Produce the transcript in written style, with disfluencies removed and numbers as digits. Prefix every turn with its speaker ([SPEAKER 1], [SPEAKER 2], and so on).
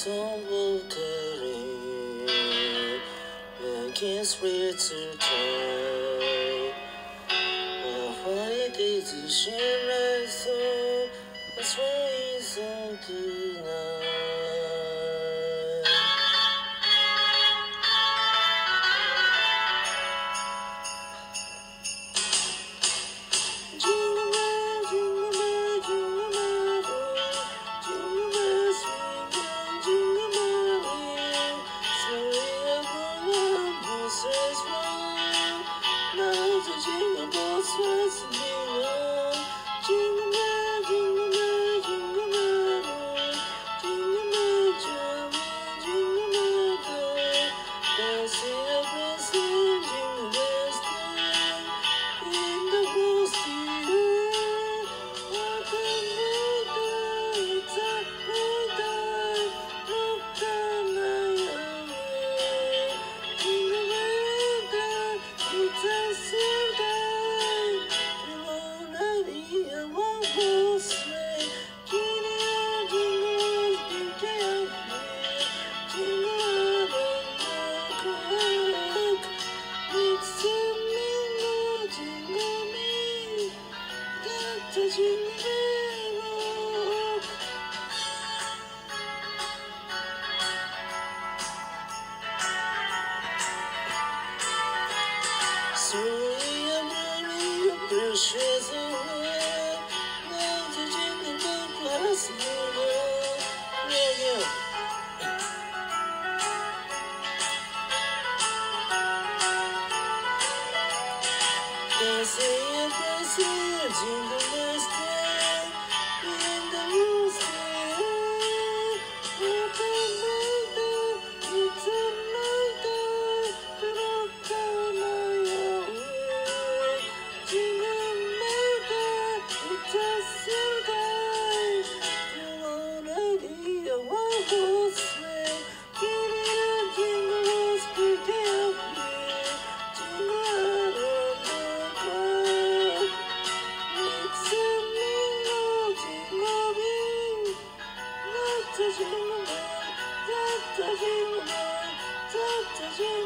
[SPEAKER 1] will carry against free to try. Why did you share so? What's reason tonight? Jingle bells swings and jingle bell, jingle bell, jingle bell, jingle bell, jingle bell, bell. Dancing up and singing jingle bells in the frosty air. What a great day! It's a great day. Look down the way. Jingle bell, it's a sweet day. Precious away, now the jingle bell glass yeah. Dancing, jingle bells stay in the roof. What a night day, it's a night day to look down my way. Jingle it's a silly day. You won't idea what was swing. Jingle bells pretty up here. Jingle around the clock. It's a jingle bell. Not a jingle bell. Not a jingle bell. Not a jingle bell.